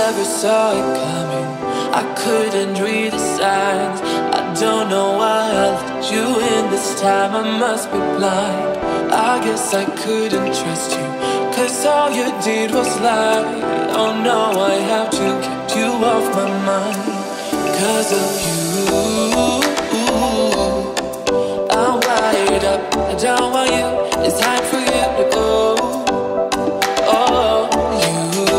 never saw it coming. I couldn't read the signs. I don't know why I let you in this time. I must be blind. I guess I couldn't trust you, 'cause all you did was lie. Oh no, I have to keep you off my mind. 'Cause of you, I'm wired up. I don't want you, it's time for you to go. Oh, you,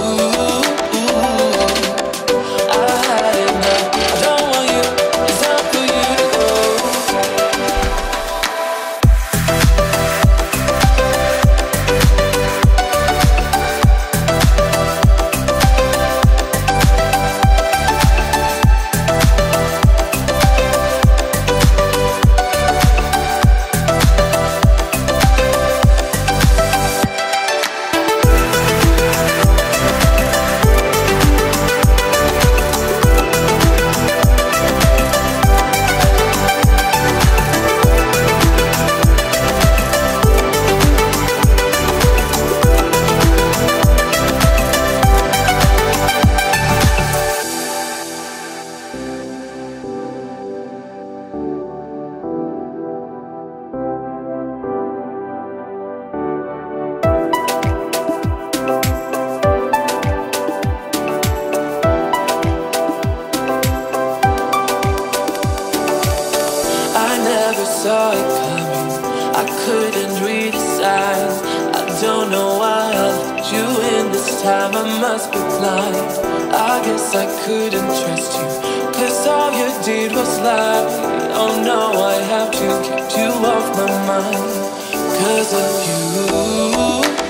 I had enough. I don't want you, it's time for you to go. Saw it coming. I couldn't read the signs. I don't know why I let you in this time. I must be blind. I guess I couldn't trust you, 'cause all you did was lie. Oh no, I have to keep you off my mind. 'Cause of you,